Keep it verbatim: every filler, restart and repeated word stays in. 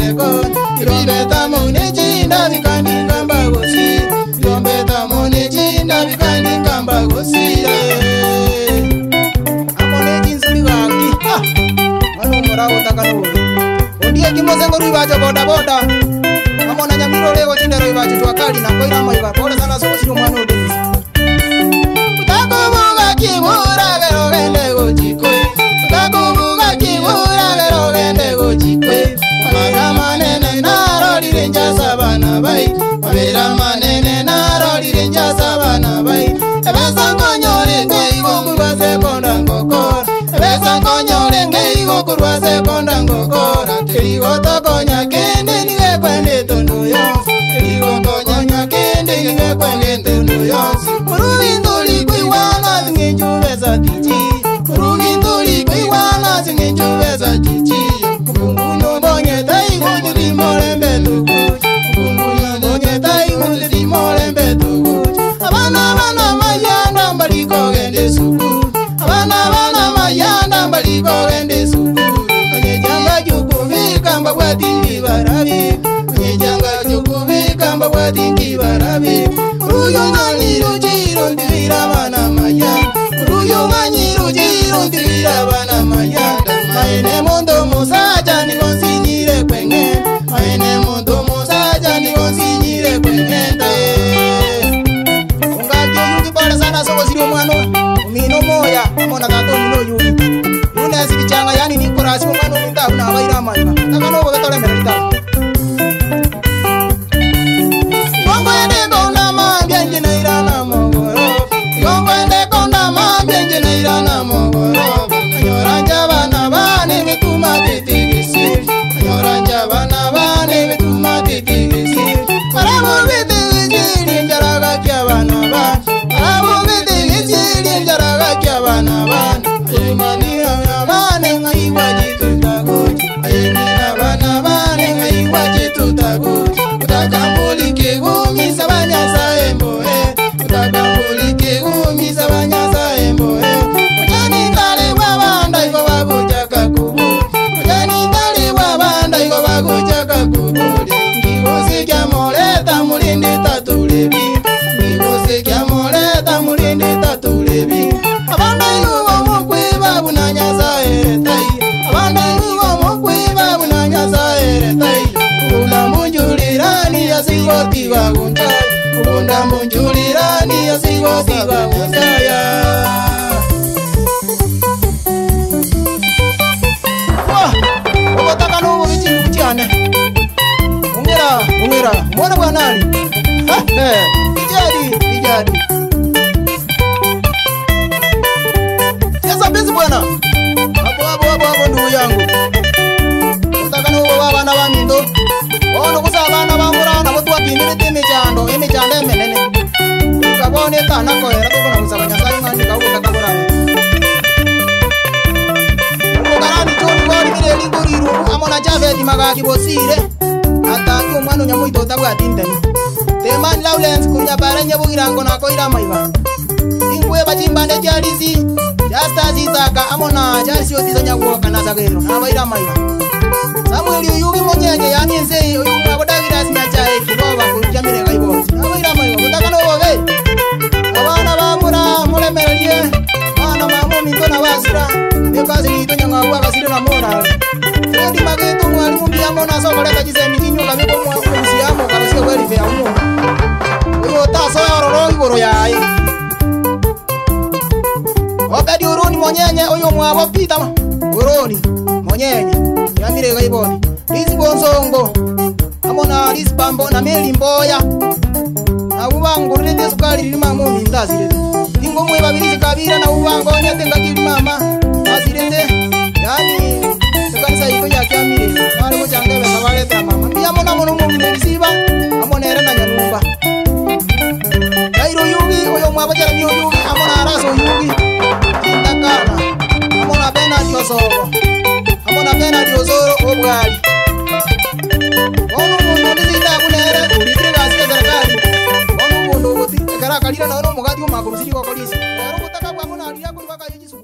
ko irombeta mune chinda vikandi ngamba gosi irombeta mune chinda vikandi ngamba gosi amone jinsi waki ah anu morao takano ondie kimozengo ribajo boda boda amona nyamiro lego chindero ribajo twakali na koira maiba boda sana so sio mwana odisi utakubuga kibura gero gende gochikwe utakubuga kibura gero gende gochikwe mabera manene narorire njasa bana bai mabera manene narorire njasa bana bai ebesa ngonyore ngeigo kurwa sekonda ngokora ebesa ngonyore ngeigo kurwa sekonda ngokora tirigo tokonya kende niwe kwende tondo yo tirigo tokonya kende niwe kwende tondo yo kuruvinduli kuiwana zingenjuveza tiji kuruvinduli kuiwana zingenjuveza tiji kukunguno bonye taigo ndirimole mbetuku kukunguno bonye taigo ndirimole mbetuku abana abana mayanda mbaliko gende sukuru abana abana mayanda mbaliko gende sukuru onyejanga jukuvika mbabwatingi barabi onyejanga jukuvika mbabwatingi barabi uruyo nganyiro jiro ndivira bana mayanda uruyo nganyiro jiro ndivira bana mayanda maene mondo musaja nikonsinyire kwenge maene mondo musaja nikonsinyire kwengenda sana soko siri omwana umino moya amona tato mino yubi yune sikichanga yani nikorasi omwana umitabu na abaira maiba takano bo betole merita yongo ende konda mambya njena irana mogoro yongo ende konda mambya njena irana mogoro nyoranja bana bane mituma titigisi nyoranja bana bane mituma titigisi para mo bitigisi njaraga kya bana bana bana bana ayimani bana ngai wajitu tagut ayimina bana bana ngai wajitu tagut utakambuli kigumi sabanya saembo eh utakambuli kigumi sabanya saembo eh mjani tale wabanda iko bagujaka kubu mjani tale wabanda iko bagujaka kubu ngibose kya moleta mulinde tatulebi ngibose kya moleta mulinde tatulebi abanda yuwa mokwe babunanya zaeretai abanda yuwa mokwe babunanya zaeretai ubunda munjulirani yasigoti bagunjaya ubunda munjulirani yasigoti bagunjaya wah obotaka nubu bikintu kutyane ungera ungera mwana bwanali ha eh bijadi bijadi Pezi bwana hapo hapo hapo hapo ndugu yangu utaka nubo babana bamindo ono kusabana bamurana botwa kindire teme chando eme chande menene ukabone tana ko era ko na musabanya sai ngani ka utaka bora ukarani choni bori bire linguriru amona chave di magaki bosire ata ko mwana nyamuito tabwa tindani teman lawlens kunya baranya bugirango na ko ira maiba ingwe bachimbande jalisi Jasta zizaka amona jasi otizanya kuoka na zagero na baira maiba Samuel yugi monyenye yani nzei uyu mwabodagira sinyachae kiboba kujamire gaibozi na baira maiba utaka no bobe abana bamura mulemerie bana mamu mintona wasira nikazi nitonya ngabwa kasire na mora Ndi mageto mwalimu mbiyamona sokoleta jizemi kinyo kamiko mwusiyamo kabisike welife ya umu uyu taso ya roro igoro yae Okadi uruni monyenye uyu mwabo pita uruni monyenye yamire gaiboni Lizi bonzongo amona lizi pambo na meli mboya na ubango rende sukari lima mumi ndazire Ingo mwe babiri kabira na ubango nyete ngakiri mama azirende yani tukanisa iko ya kyamire wale mujangebe kabaleta mama ndiyamona muno mumi siba amona era na nyumba Kairo yugi uyu mwabo jara myo yugi amona araso yugi Indakana amona bena diosoro amona bena diosoro obwali Ono mundo ndizita kunere ulitire gasike serikali Ono mundo goti kara kalira na ono mugati umakuru siri kwa polisi Ero kutaka kwa mona alira kuri baka yijisu